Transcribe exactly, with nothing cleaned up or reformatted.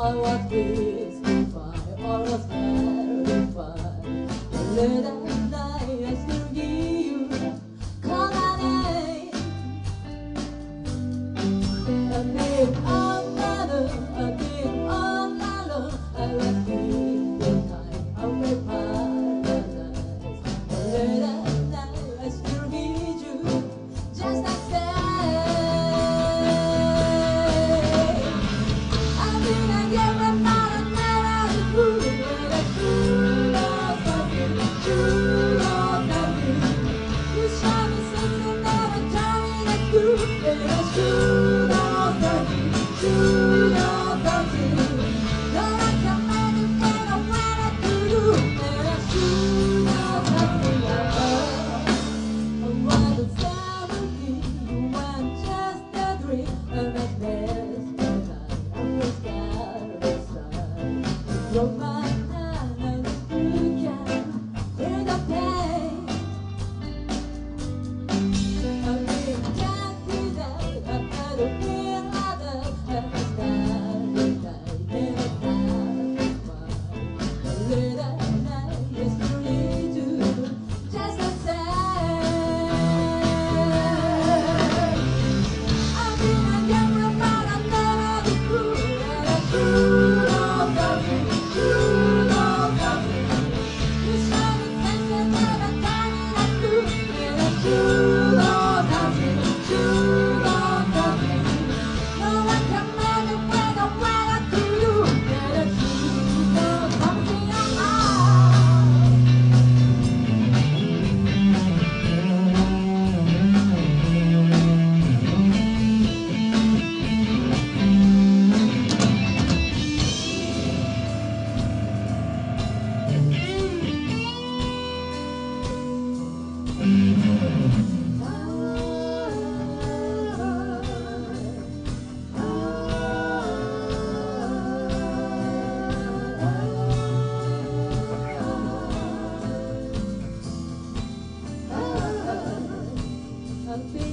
all was peaceful, all was verified. Late at night I still give you call my name. I think all my love, I think all my love, I was in the time of my paradise. Late at night I still need you, just like that. Broke my hand and you can feel the pain. I really can't see that I had to feel others and I started that never satisfied. Late at night, yes, you need to just the same. I've been a gambler, but I'll never be cruel, and I should have loved you. I'm